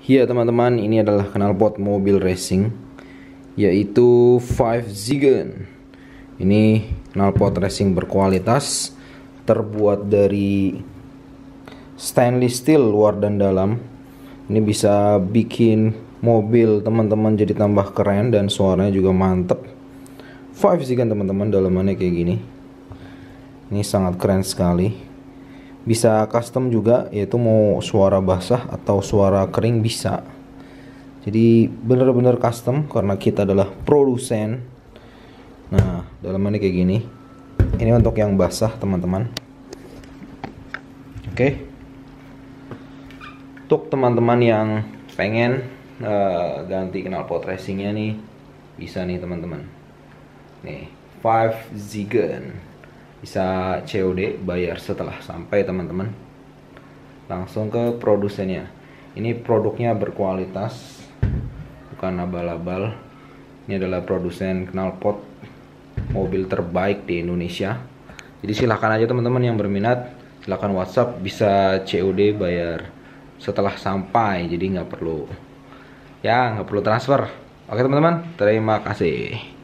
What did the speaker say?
Ya teman-teman, ini adalah knalpot mobil racing, yaitu 5Zigen. Ini knalpot racing berkualitas, terbuat dari stainless steel luar dan dalam. Ini bisa bikin mobil teman-teman jadi tambah keren dan suaranya juga mantep. 5Zigen teman-teman, dalamannya kayak gini. Ini sangat keren sekali. Bisa custom juga, yaitu mau suara basah atau suara kering bisa. Jadi bener-bener custom karena kita adalah produsen. Nah, dalamannya kayak gini. Ini untuk yang basah teman-teman. Oke. Untuk teman-teman yang pengen ganti knalpot racingnya nih, bisa nih teman-teman. Nih, 5Zigen. Bisa COD, bayar setelah sampai teman-teman. Langsung ke produsennya. Ini produknya berkualitas, bukan abal-abal. Ini adalah produsen knalpot mobil terbaik di Indonesia. Jadi silahkan aja teman-teman yang berminat, silahkan WhatsApp, bisa COD, bayar setelah sampai. Jadi nggak perlu transfer. Oke teman-teman, terima kasih.